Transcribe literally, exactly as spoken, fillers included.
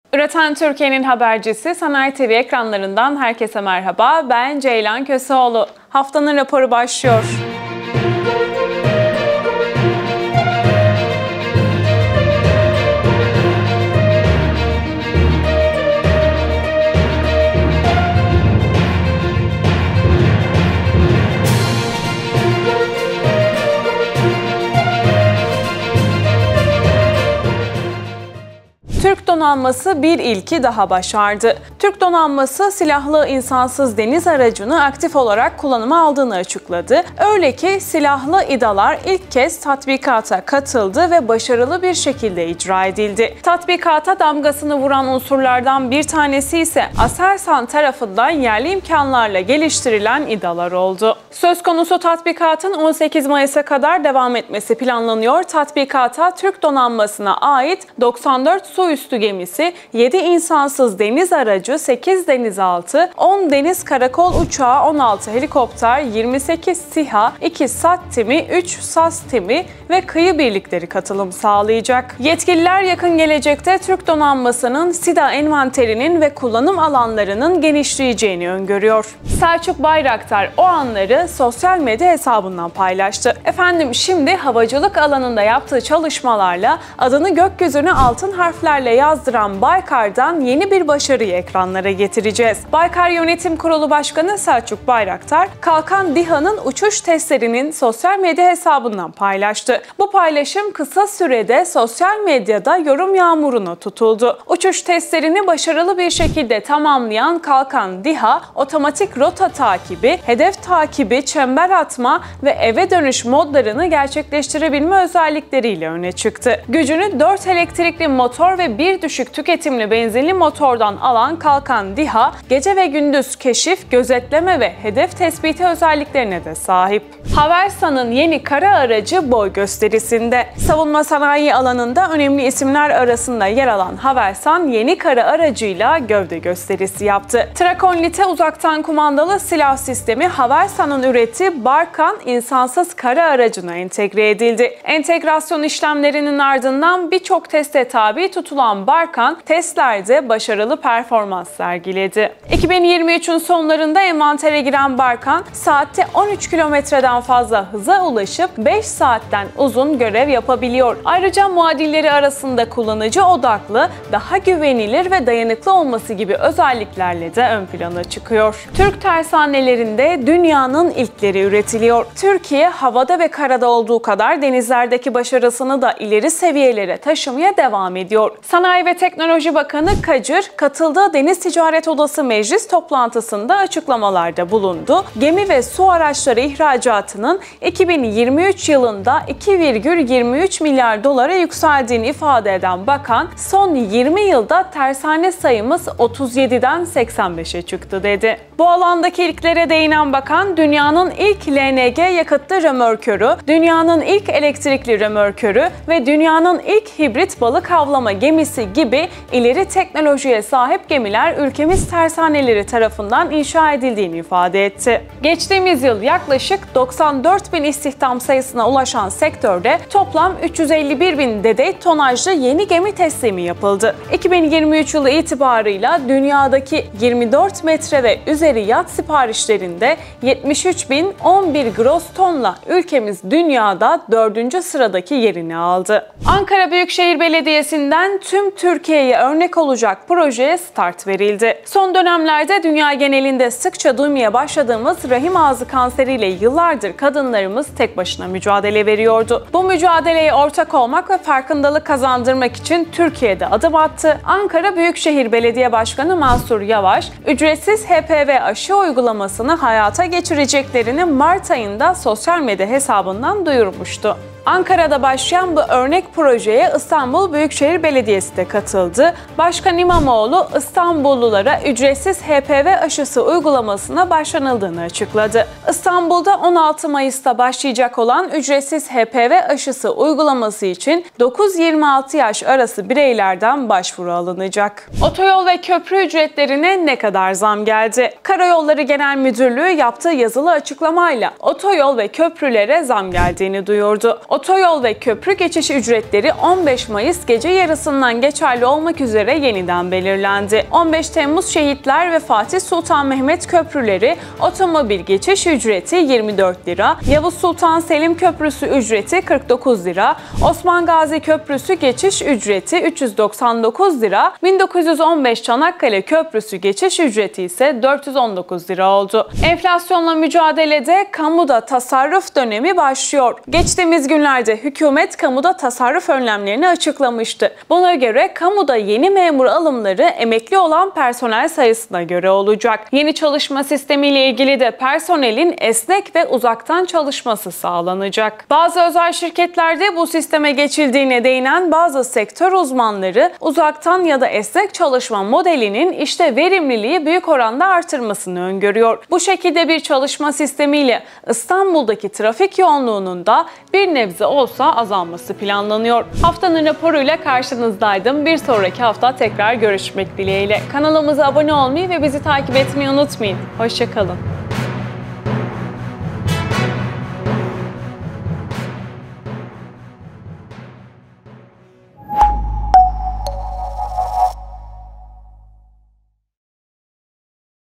Üreten Türkiye'nin habercisi Sanayi T V ekranlarından herkese merhaba. Ben Ceylan Köseoğlu. Haftanın raporu başlıyor. Türk donanması bir ilki daha başardı. Türk donanması silahlı insansız deniz aracını aktif olarak kullanıma aldığını açıkladı. Öyle ki silahlı İDA'lar ilk kez tatbikata katıldı ve başarılı bir şekilde icra edildi. Tatbikata damgasını vuran unsurlardan bir tanesi ise Aselsan tarafından yerli imkanlarla geliştirilen İDA'lar oldu. Söz konusu tatbikatın on sekiz Mayıs'a kadar devam etmesi planlanıyor. Tatbikata Türk donanmasına ait doksan dört su üstü gemisi, yedi insansız deniz aracı, sekiz denizaltı, on deniz karakol uçağı, on altı helikopter, yirmi sekiz SİHA, iki SAT timi, üç SAS timi ve kıyı birlikleri katılım sağlayacak. Yetkililer yakın gelecekte Türk donanmasının SİDA envanterinin ve kullanım alanlarının genişleyeceğini öngörüyor. Selçuk Bayraktar o anları sosyal medya hesabından paylaştı. Efendim şimdi havacılık alanında yaptığı çalışmalarla adını gökyüzüne altın harflerle yazdıran Baykar'dan yeni bir başarıyı ekranlara getireceğiz. Baykar Yönetim Kurulu Başkanı Selçuk Bayraktar, Kalkan DİHA'nın uçuş testlerinin sosyal medya hesabından paylaştı. Bu paylaşım kısa sürede sosyal medyada yorum yağmuruna tutuldu. Uçuş testlerini başarılı bir şekilde tamamlayan Kalkan DİHA, otomatik rota takibi, hedef takibi, çember atma ve eve dönüş modlarını gerçekleştirebilme özellikleriyle öne çıktı. Gücünü dört elektrikli motor ve bir düşük tüketimli benzinli motordan alan Kalkan DİHA, gece ve gündüz keşif, gözetleme ve hedef tespiti özelliklerine de sahip. Havelsan'ın yeni kara aracı boy gösterisinde. Savunma sanayi alanında önemli isimler arasında yer alan Havelsan, yeni kara aracıyla gövde gösterisi yaptı. Trakonlite uzaktan kumandalı silah sistemi Havelsan'ın ürettiği Barkan insansız kara aracına entegre edildi. Entegrasyon işlemlerinin ardından birçok teste tabi tutulan Barkan, testlerde başarılı performans sergiledi. iki bin yirmi üçün sonlarında envantere giren Barkan, saatte on üç kilometreden fazla hıza ulaşıp beş saatten uzun görev yapabiliyor. Ayrıca muadilleri arasında kullanıcı odaklı, daha güvenilir ve dayanıklı olması gibi özelliklerle de ön plana çıkıyor. Türk tersanelerinde dünyanın ilkleri üretiliyor. Türkiye, havada ve karada olduğu kadar denizlerdeki başarısını da ileri seviyelere taşımaya devam ediyor. Sanayi ve Teknoloji Bakanı Kacır, katıldığı Deniz Ticaret Odası Meclis toplantısında açıklamalarda bulundu. Gemi ve su araçları ihracatının iki bin yirmi üç yılında iki virgül yirmi üç milyar dolara yükseldiğini ifade eden bakan, son yirmi yılda tersane sayımız otuz yediden seksen beşe çıktı dedi. Bu alandaki ilklere değinen bakan, dünyanın ilk L N G yakıtlı römorkörü, dünyanın ilk elektrikli römorkörü ve dünyanın ilk hibrit balık avlama gemisi gibi ileri teknolojiye sahip gemiler ülkemiz tersaneleri tarafından inşa edildiğini ifade etti. Geçtiğimiz yıl yaklaşık doksan dört bin istihdam sayısına ulaşan sektörde toplam üç yüz elli bir bin dedet tonajlı yeni gemi teslimi yapıldı. iki bin yirmi üç yılı itibarıyla dünyadaki yirmi dört metre ve üzeri yat siparişlerinde yetmiş üç bin on bir gross tonla ülkemiz dünyada dördüncü sıradaki yerini aldı. Ankara Büyükşehir Belediyesi'nden tüm Türkiye'ye örnek olacak projeye start verildi. Son dönemlerde dünya genelinde sıkça duymaya başladığımız rahim ağzı kanseriyle yıllardır kadınlarımız tek başına mücadele veriyordu. Bu mücadeleye ortak olmak ve farkındalık kazandırmak için Türkiye'de adım attı. Ankara Büyükşehir Belediye Başkanı Mansur Yavaş, ücretsiz H P V aşı uygulamasını hayata geçireceklerini Mart ayında sosyal medya hesabından duyurmuştu. Ankara'da başlayan bu örnek projeye İstanbul Büyükşehir Belediyesi de katıldı. Başkan İmamoğlu, İstanbullulara ücretsiz H P V aşısı uygulamasına başlanıldığını açıkladı. İstanbul'da on altı Mayıs'ta başlayacak olan ücretsiz H P V aşısı uygulaması için dokuz yirmi altı yaş arası bireylerden başvuru alınacak. Otoyol ve köprü ücretlerine ne kadar zam geldi? Karayolları Genel Müdürlüğü yaptığı yazılı açıklamayla otoyol ve köprülere zam geldiğini duyurdu. Otoyol ve köprü geçiş ücretleri on beş Mayıs gece yarısından geçerli olmak üzere yeniden belirlendi. on beş Temmuz Şehitler ve Fatih Sultan Mehmet köprüleri otomobil geçiş ücreti yirmi dört lira, Yavuz Sultan Selim Köprüsü ücreti kırk dokuz lira, Osman Gazi Köprüsü geçiş ücreti üç yüz doksan dokuz lira, bin dokuz yüz on beş Çanakkale Köprüsü geçiş ücreti ise dört yüz on dokuz lira oldu. Enflasyonla mücadelede kamuda tasarruf dönemi başlıyor. Geçtiğimiz günlerde hükümet kamuda tasarruf önlemlerini açıklamıştı. Buna göre kamuda yeni memur alımları emekli olan personel sayısına göre olacak. Yeni çalışma sistemiyle ilgili de personelin esnek ve uzaktan çalışması sağlanacak. Bazı özel şirketlerde bu sisteme geçildiğine değinen bazı sektör uzmanları uzaktan ya da esnek çalışma modelinin işte verimliliği büyük oranda artırmasını öngörüyor. Bu şekilde bir çalışma sistemiyle İstanbul'daki trafik yoğunluğunun da bir nebze olsa azalması planlanıyor. Haftanın raporuyla karşınızdaydım. Bir sonraki hafta tekrar görüşmek dileğiyle. Kanalımıza abone olmayı ve bizi takip etmeyi unutmayın. Hoşça kalın.